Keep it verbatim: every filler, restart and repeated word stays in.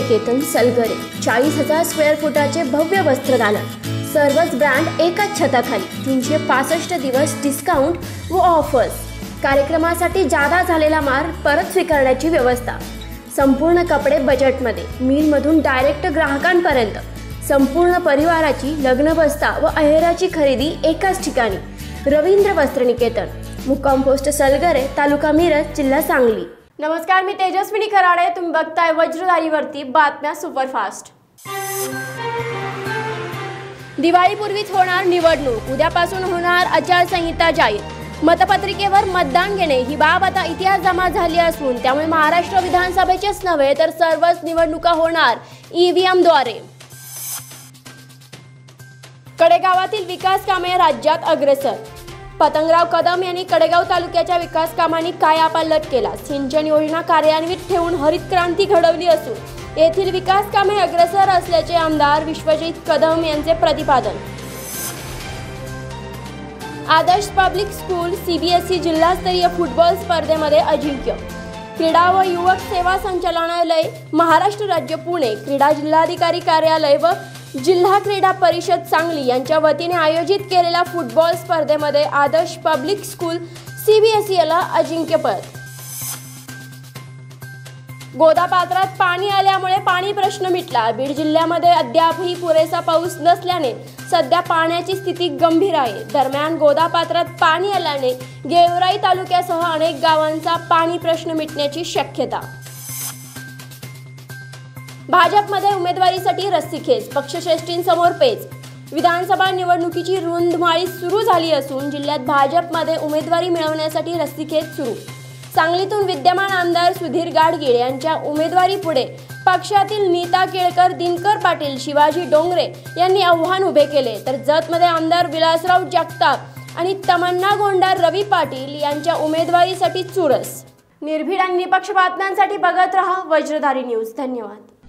वस्त्रनिकेतन सलगरे चाळीस हजार स्क्वेअर फुटाचे भव्य वस्त्रदालन, सर्वच ब्रँड एकाच छताखाली, तीनशे पासष्ट दिवस डिस्काउंट व ऑफर्स। कार्यक्रमासाठी जादा झालेला माल परत स्वीकारण्याची व्यवस्था। संपूर्ण कपडे बजेटमध्ये, मिलमधून डायरेक्ट ग्राहकांपर्यंत। संपूर्ण परिवाराची लग्न बस्ता व अहेराची खरेदी एकाच ठिकाणी। रवींद्र वस्त्रनिकेतन, मुक्काम पोस्ट सलगरे, तालुका मिरज, जिल्हा सांगली। नमस्कार, मी तेजस्विनी खराडे, तुम्ही बघताय वज्रधारीवरती बातम्या सुपरफास्ट। दिवाळीपूर्वीच होणार निवडणूक, उद्यापासून होणार आचारसंहिता जाहीर। मतपत्रिकेवर मतदान घेणे ही बाब आता इतिहास जमा झाली असून त्यामुळे महाराष्ट्र विधानसभेचेच नव्हे तर सर्वच निवडणुका होणार ईव्हीएम द्वारे। कडेगावातील विकास कामे राज्यात अग्रेसर। पतंगराव कदम यांनी कडेगाव तालुक्याच्या विकास कामांनी कायापालट केला। सिंचन योजना कार्यान्वित ठेवून हरित क्रांती घडवली असून येथील विकास कामे अग्रेसर असल्याचे आमदार विश्वजित कदम यांचे प्रतिपादन। आदर्श पब्लिक स्कूल सीबीएसई जिल्हास्तरीय फुटबॉल स्पर्धेमध्ये अजिंक्य। क्रीडा व युवक सेवा संचालनालय, महाराष्ट्र राज्य, पुणे, क्रीडा जिल्हाधिकारी कार्यालय व जिल्हा क्रीडा परिषद सांगली यांच्या वतीने आयोजित केलेल्या फुटबॉल स्पर्धेमध्ये आदर्श पब्लिक स्कूल सीबीएसईला अजिंक्यपद। गोदापात्रात पाणी आल्यामुळे पाणी प्रश्न मिटला। बीड जिल्ह्यामध्ये अद्यापही पुरेसा पाऊस नसल्याने सध्या पाण्याची स्थिती गंभीर आहे। दरम्यान गोदापात्रात पाणी आल्याने गेवराई तालुक्यासह अनेक गावांचा पाणी प्रश्न मिटण्याची शक्यता। भाजपमध्ये उमेदवारीसाठी रस्सीखेच, पक्षश्रेष्ठींसमोर पेच। विधानसभा निवडणुकीची रुंधमाळी सुरू झाली असून जिल्ह्यात भाजपमध्ये उमेदवारी मिळवण्यासाठी रस्सीखेच सुरू। सांगलीतून विद्यमान आमदार सुधीर गाडगीळ यांच्या उमेदवारी पुढे पक्षातील नीता केळकर, दिनकर पाटील, शिवाजी डोंगरे यांनी आव्हान उभे केले, तर जतमध्ये आमदार विलासराव जगताप आणि तमन्ना गोंडार, रवी पाटील यांच्या उमेदवारीसाठी चुरस। निर्भीड आणि निपक्ष बातम्यांसाठी बघत रहा वज्रधारी न्यूज। धन्यवाद।